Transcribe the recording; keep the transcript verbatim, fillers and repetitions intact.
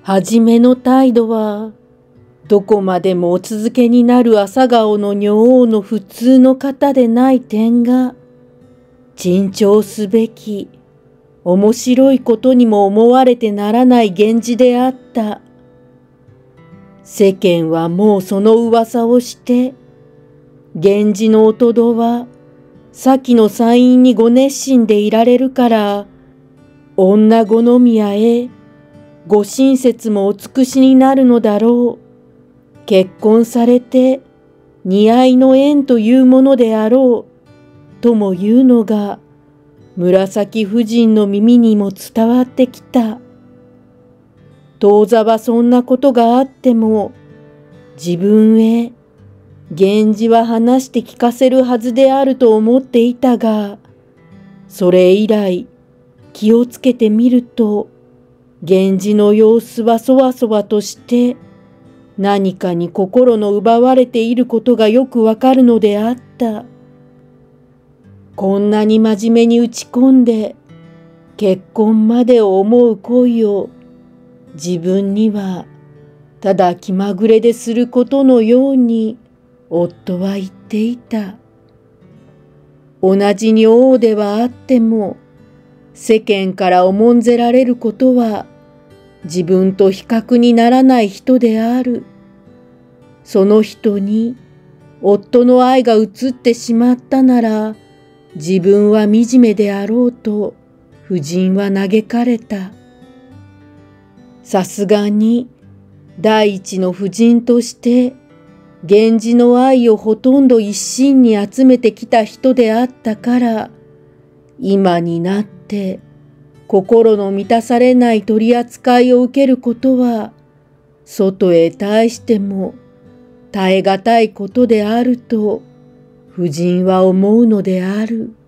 はじめの態度は、どこまでもお続けになる朝顔の女王の普通の方でない点が、珍重すべき、面白いことにも思われてならない源氏であった。世間はもうその噂をして、源氏の弟戸は、先の山陰にご熱心でいられるから、女好みやへ、ご親切もお尽くしになるのだろう。結婚されて、似合いの縁というものであろう、とも言うのが、紫夫人の耳にも伝わってきた。当座はそんなことがあっても、自分へ、源氏は話して聞かせるはずであると思っていたが、それ以来、気をつけてみると、源氏の様子はそわそわとして、何かに心の奪われていることがよくわかるのであった。こんなに真面目に打ち込んで、結婚までを思う恋を、自分には、ただ気まぐれですることのように、夫は言っていた。同じ女王ではあっても、世間から重んぜられることは、自分と比較にならない人である。その人に、夫の愛が移ってしまったなら、自分は惨めであろうと、夫人は嘆かれた。さすがに、第一の夫人として、源氏の愛をほとんど一身に集めてきた人であったから、今になって心の満たされない取り扱いを受けることは、外へ対しても耐え難いことであると、夫人は思うのである。